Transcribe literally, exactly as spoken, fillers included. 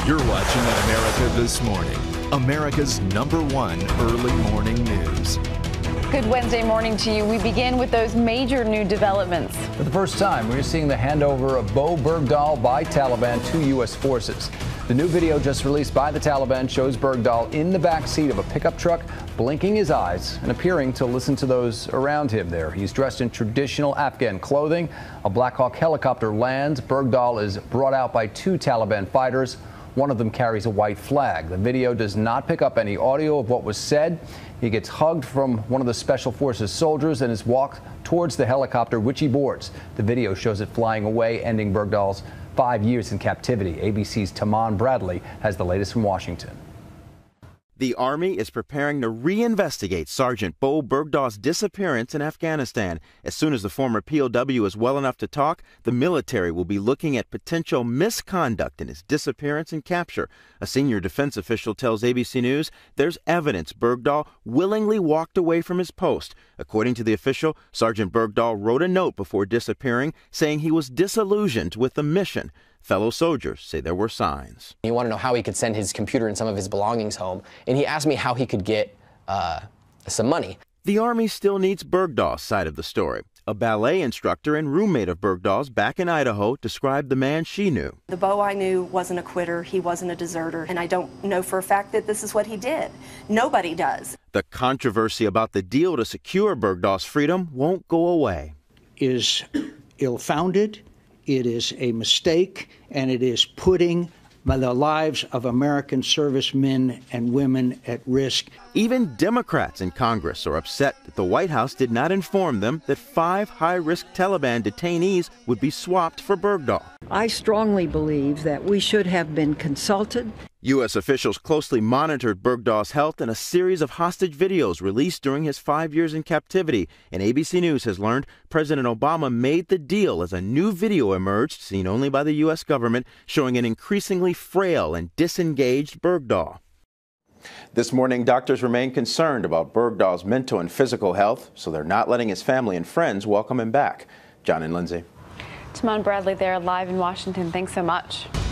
You're watching America This Morning, America's number one early morning news. Good Wednesday morning to you. We begin with those major new developments. For the first time, we're seeing the handover of Bo Bergdahl by Taliban to U S forces. The new video just released by the Taliban shows Bergdahl in the back seat of a pickup truck, blinking his eyes and appearing to listen to those around him there. He's dressed in traditional Afghan clothing. A Black Hawk helicopter lands. Bergdahl is brought out by two Taliban fighters. One of them carries a white flag. The video does not pick up any audio of what was said. He gets hugged from one of the Special Forces soldiers and is walked towards the helicopter, which he boards. The video shows it flying away, ending Bergdahl's five years in captivity. A B C's Taman Bradley has the latest from Washington. The Army is preparing to reinvestigate Sergeant Bo Bergdahl's disappearance in Afghanistan. As soon as the former P O W is well enough to talk, the military will be looking at potential misconduct in his disappearance and capture. A senior defense official tells A B C News there's evidence Bergdahl willingly walked away from his post. According to the official, Sergeant Bergdahl wrote a note before disappearing saying he was disillusioned with the mission. Fellow soldiers say there were signs. He wanted to know how he could send his computer and some of his belongings home, and he asked me how he could get uh, some money. The Army still needs Bergdahl's side of the story. A ballet instructor and roommate of Bergdahl's back in Idaho described the man she knew. The Bo I knew wasn't a quitter, he wasn't a deserter, and I don't know for a fact that this is what he did. Nobody does. The controversy about the deal to secure Bergdahl's freedom won't go away. Is ill-founded. It is a mistake, and it is putting the lives of American servicemen and women at risk. Even Democrats in Congress are upset that the White House did not inform them that five high-risk Taliban detainees would be swapped for Bergdahl. I strongly believe that we should have been consulted. U S officials closely monitored Bergdahl's health in a series of hostage videos released during his five years in captivity. And A B C News has learned President Obama made the deal as a new video emerged, seen only by the U S government, showing an increasingly frail and disengaged Bergdahl. This morning, doctors remain concerned about Bergdahl's mental and physical health, so they're not letting his family and friends welcome him back. John and Lindsay. Taman Bradley there live in Washington. Thanks so much.